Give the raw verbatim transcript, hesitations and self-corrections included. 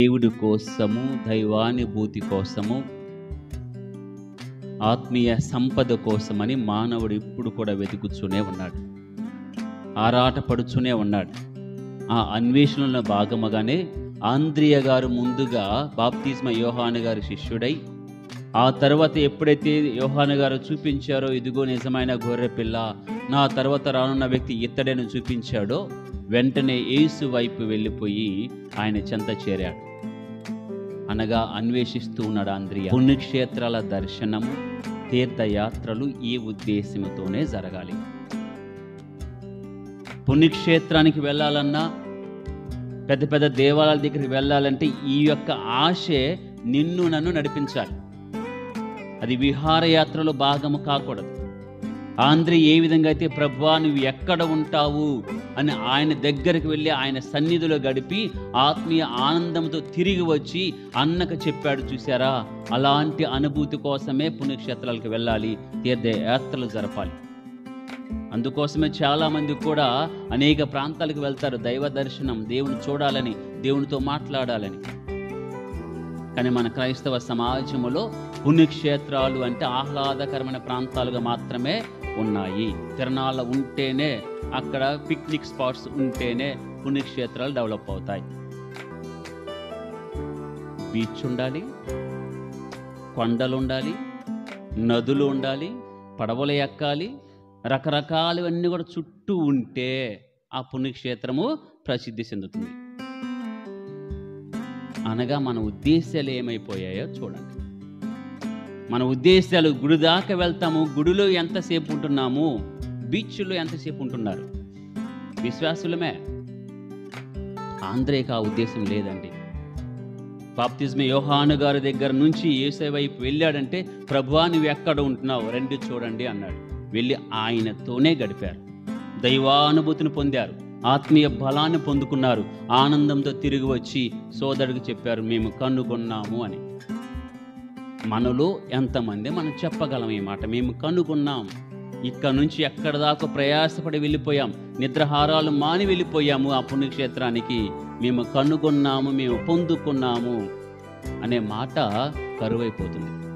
దేవుడి కోసము, దైవానుభూతి కోసము, ఆత్మీయ సంపద కోసమని మానవుడు ఇప్పుడు కూడా వెతుకుతూనే ఉన్నాడు, ఆరాటపడుతూనే ఉన్నాడు. ఆ అన్వేషణలో భాగముగానే ఆంద్రియ గారు ముందుగా బాప్తిస్మ యోహాను గారి శిష్యుడై, ఆ తర్వాత ఎప్పుడైతే యోహాను గారు చూపించారో ఇదిగో నిజమైన గొర్రె పిల్ల, నా తర్వాత రానున్న వ్యక్తి ఇత్తడని చూపించాడో, వెంటనే యేసు వైపు వెళ్ళిపోయి ఆయన చెంత చేరాడు. అనగా అన్వేషిస్తూ ఉన్నాడు ఆంద్రియ. పుణ్యక్షేత్రాల దర్శనము, తీర్థయాత్రలు ఈ ఉద్దేశంతోనే జరగాలి. పుణ్యక్షేత్రానికి వెళ్ళాలన్నా, పెద్ద పెద్ద దేవాలయాల దగ్గరికి వెళ్ళాలంటే ఈ యొక్క ఆశే నిన్ను నన్ను నడిపించాలి. అది విహారయాత్రలో భాగము కాకూడదు. ఆంద్రి ఏ విధంగా అయితే ప్రభువా నువ్వు ఎక్కడ ఉంటావు అని ఆయన దగ్గరికి వెళ్ళి ఆయన సన్నిధిలో గడిపి ఆత్మీయ ఆనందంతో తిరిగి వచ్చి అన్నకు చెప్పాడు చూసారా, అలాంటి అనుభూతి కోసమే పుణ్యక్షేత్రాలకు వెళ్ళాలి, తీర్థయాత్రలు జరపాలి. అందుకోసమే చాలామంది కూడా అనేక ప్రాంతాలకు వెళ్తారు, దైవ దర్శనం, దేవుని చూడాలని, దేవునితో మాట్లాడాలని. కానీ మన క్రైస్తవ సమాజంలో పుణ్యక్షేత్రాలు అంటే ఆహ్లాదకరమైన ప్రాంతాలుగా మాత్రమే ఉన్నాయి. తిరణాల ఉంటేనే, అక్కడ పిక్నిక్ స్పాట్స్ ఉంటేనే పుణ్యక్షేత్రాలు డెవలప్ అవుతాయి. బీచ్ ఉండాలి, కొండలు ఉండాలి, నదులు ఉండాలి, పడవలు ఎక్కాలి, రకరకాలవన్నీ కూడా చుట్టూ ఉంటే ఆ పుణ్యక్షేత్రము ప్రసిద్ధి చెందుతుంది. అనగా మన ఉద్దేశాలు ఏమైపోయాయో చూడండి. మన ఉద్దేశాలు, గుడి దాకా వెళ్తాము, గుడిలో ఎంతసేపు ఉంటున్నాము, బీచ్లో ఎంతసేపు ఉంటున్నారు. విశ్వాసులమే. ఆంద్రేకి ఆ ఉద్దేశం లేదండి. బాప్తిస్మ యోహాను గారి దగ్గర నుంచి యేసు వైపు వెళ్ళాడంటే ప్రభువా నువ్వు ఎక్కడ ఉంటున్నావు రండి చూడండి అన్నాడు. వెళ్ళి ఆయనతోనే గడిపారు, దైవానుభూతిని పొందారు, ఆత్మీయ బలాన్ని పొందుకున్నారు. ఆనందంతో తిరిగి వచ్చి సోదరుడికి చెప్పారు మేము కనుగొన్నాము అని. మనలో ఎంతమంది మనం చెప్పగలం ఈ మాట, మేము కనుగొన్నాం, ఇక్కడ నుంచి ఎక్కడ దాకా ప్రయాసపడి వెళ్ళిపోయాం, నిద్రహారాలు మాని వెళ్ళిపోయాము ఆ పుణ్యక్షేత్రానికి, మేము కనుగొన్నాము, మేము పొందుకున్నాము అనే మాట కరువైపోతుంది.